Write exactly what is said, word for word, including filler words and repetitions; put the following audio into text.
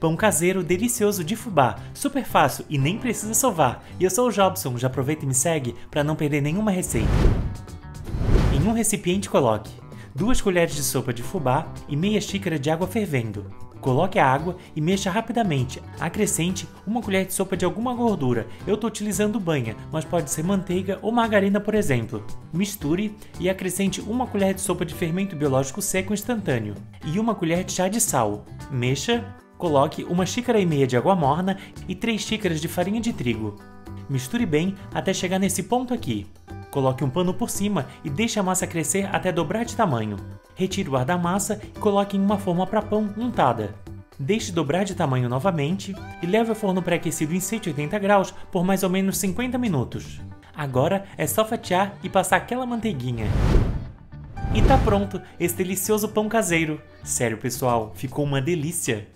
pão caseiro delicioso de fubá, super fácil e nem precisa sovar. E eu sou o Jobson, já aproveita e me segue para não perder nenhuma receita. Em um recipiente coloque duas colheres de sopa de fubá e meia xícara de água fervendo. Coloque a água e mexa rapidamente. Acrescente uma colher de sopa de alguma gordura. Eu estou utilizando banha, mas pode ser manteiga ou margarina, por exemplo. Misture e acrescente uma colher de sopa de fermento biológico seco instantâneo e uma colher de chá de sal. Mexa, coloque uma xícara e meia de água morna e três xícaras de farinha de trigo. Misture bem até chegar nesse ponto aqui. Coloque um pano por cima e deixe a massa crescer até dobrar de tamanho. Retire o ar da massa e coloque em uma forma para pão untada. Deixe dobrar de tamanho novamente e leve ao forno pré-aquecido em cento e oitenta graus por mais ou menos cinquenta minutos. Agora é só fatiar e passar aquela manteiguinha. E tá pronto esse delicioso pão caseiro. Sério pessoal, ficou uma delícia!